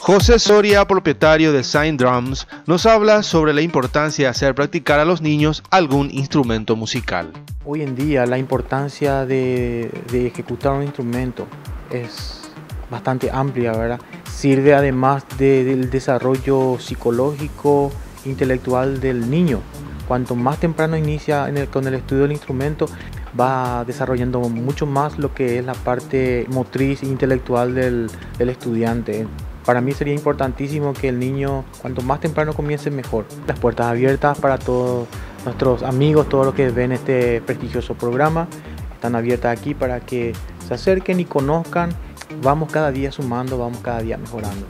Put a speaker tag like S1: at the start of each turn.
S1: José Soria, propietario de Sign Drums, nos habla sobre la importancia de hacer practicar a los niños algún instrumento musical.
S2: Hoy en día la importancia de ejecutar un instrumento es bastante amplia, ¿verdad? Sirve además del desarrollo psicológico, intelectual del niño. Cuanto más temprano inicia con el estudio del instrumento, va desarrollando mucho más lo que es la parte motriz e intelectual del estudiante. Para mí sería importantísimo que el niño, cuanto más temprano comience, mejor. Las puertas abiertas para todos nuestros amigos, todos los que ven este prestigioso programa, están abiertas aquí para que se acerquen y conozcan. Vamos cada día sumando, vamos cada día mejorando.